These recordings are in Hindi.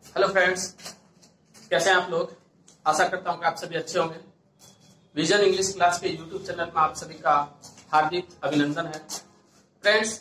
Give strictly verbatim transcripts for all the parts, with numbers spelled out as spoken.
हेलो फ्रेंड्स, कैसे हैं आप लोग। आशा करता हूं कि आप सभी अच्छे होंगे। विजन इंग्लिश क्लास के यूट्यूब चैनल में आप सभी का हार्दिक अभिनंदन है। फ्रेंड्स,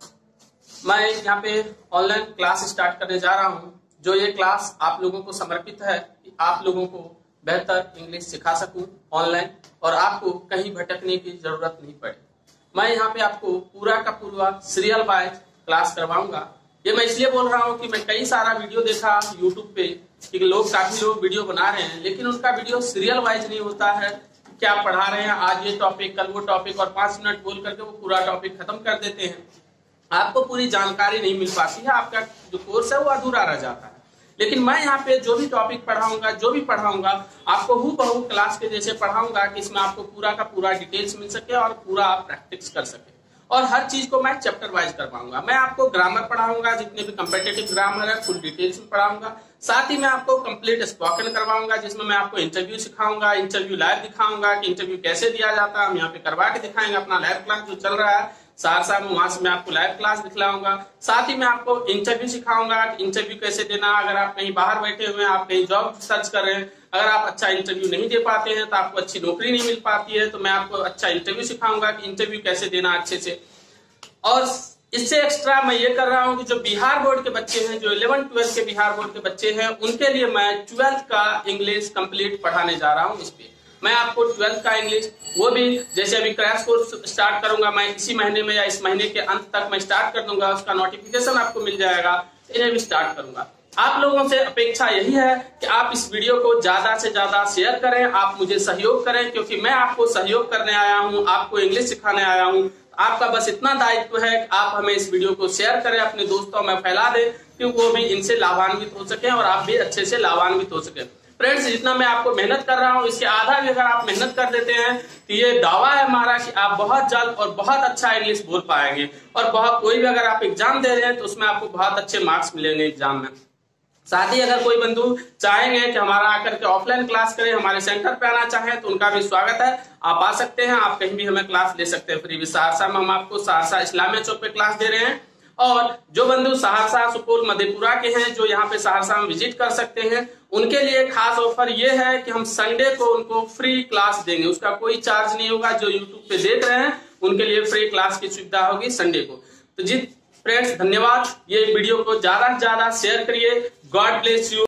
मैं यहाँ पे ऑनलाइन क्लास स्टार्ट करने जा रहा हूं, जो ये क्लास आप लोगों को समर्पित है कि आप लोगों को बेहतर इंग्लिश सिखा सकूं ऑनलाइन और आपको कहीं भटकने की जरूरत नहीं पड़े। मैं यहाँ पे आपको पूरा का पूरा सीरियल वाइज क्लास करवाऊंगा। ये मैं इसलिए बोल रहा हूँ कि मैं कई सारा वीडियो देखा यूट्यूब पे कि लोग काफी लोग वीडियो बना रहे हैं, लेकिन उनका वीडियो सीरियल वाइज नहीं होता है। क्या पढ़ा रहे हैं, आज ये टॉपिक कल वो टॉपिक, और पांच मिनट बोल करके वो पूरा टॉपिक खत्म कर देते हैं। आपको पूरी जानकारी नहीं मिल पाती है, आपका जो कोर्स है वो अधूरा रह जाता है। लेकिन मैं यहाँ पे जो भी टॉपिक पढ़ाऊंगा जो भी पढ़ाऊंगा आपको हूबहू क्लास के जैसे पढ़ाऊंगा कि इसमें आपको पूरा का पूरा डिटेल्स मिल सके और पूरा आप प्रैक्टिस कर सके। और हर चीज को मैं चैप्टर वाइज करवाऊंगा। मैं आपको ग्रामर पढ़ाऊंगा, जितने भी कंपेटिटिव ग्रामर है फुल डिटेल्स में पढ़ाऊंगा। साथ ही मैं आपको कंप्लीट स्पोकन करवाऊंगा, जिसमें मैं आपको इंटरव्यू सिखाऊंगा, इंटरव्यू लाइव दिखाऊंगा कि इंटरव्यू कैसे दिया जाता है। हम यहाँ पे करवा के दिखाएंगे। अपना लाइव क्लास जो चल रहा है सहरसा में, वहां से मैं आपको लाइव क्लास दिखलाऊंगा। साथ ही मैं आपको इंटरव्यू सिखाऊंगा कि इंटरव्यू कैसे देना। अगर आप कहीं बाहर बैठे हुए हैं, आप कहीं जॉब सर्च कर रहे हैं, अगर आप अच्छा इंटरव्यू नहीं दे पाते हैं तो आपको अच्छी नौकरी नहीं मिल पाती है, तो मैं आपको अच्छा इंटरव्यू सिखाऊंगा कि इंटरव्यू कैसे देना अच्छे से। और इससे एक्स्ट्रा मैं ये कर रहा हूं कि जो बिहार बोर्ड के बच्चे हैं, जो इलेवन ट्वेल्थ के बिहार बोर्ड के बच्चे हैं, उनके लिए मैं ट्वेल्थ का इंग्लिश कंप्लीट पढ़ाने जा रहा हूं। इस पे मैं आपको ट्वेल्थ का इंग्लिश, वो भी जैसे अभी क्रैश कोर्स स्टार्ट करूंगा मैं इसी महीने में या इस महीने के अंत तक मैं स्टार्ट कर दूंगा, उसका नोटिफिकेशन आपको मिल जाएगा, इन्हें भी स्टार्ट करूंगा। आप लोगों से अपेक्षा यही है कि आप इस वीडियो को ज्यादा से ज्यादा शेयर करें, आप मुझे सहयोग करें, क्योंकि मैं आपको सहयोग करने आया हूं, आपको इंग्लिश सिखाने आया हूं। आपका बस इतना दायित्व है कि आप हमें इस वीडियो को शेयर करें, अपने दोस्तों में फैला दें, क्योंकि वो भी इनसे लाभान्वित हो सके और आप भी अच्छे से लाभान्वित हो सके। फ्रेंड्स, जितना मैं आपको मेहनत कर रहा हूं, इसके आधा भी अगर आप मेहनत कर देते हैं तो ये दावा है हमारा कि आप बहुत जल्द और बहुत अच्छा इंग्लिश बोल पाएंगे। और बहुत कोई भी अगर आप एग्जाम दे रहे हैं तो उसमें आपको बहुत अच्छे मार्क्स मिलेंगे एग्जाम में। साथ ही अगर कोई बंधु चाहेंगे कि हमारा आकर के ऑफलाइन क्लास करें, हमारे सेंटर पे आना चाहें, तो उनका भी स्वागत है। आप आ सकते हैं, आप कहीं भी हमें क्लास ले सकते हैं फ्री। सहरसा में हम आपको सहरसा इस्लामिया चौक पे क्लास दे रहे हैं। और जो बंधु सहरसा, सुपौल, मधेपुरा के हैं, जो यहाँ पे सहरसा में विजिट कर सकते हैं, उनके लिए खास ऑफर ये है कि हम संडे को उनको फ्री क्लास देंगे। उसका कोई चार्ज नहीं होगा। जो यूट्यूब पे देख रहे हैं उनके लिए फ्री क्लास की सुविधा होगी संडे को। तो जी फ्रेंड्स, धन्यवाद। ये वीडियो को ज्यादा से ज्यादा शेयर करिए। God bless you.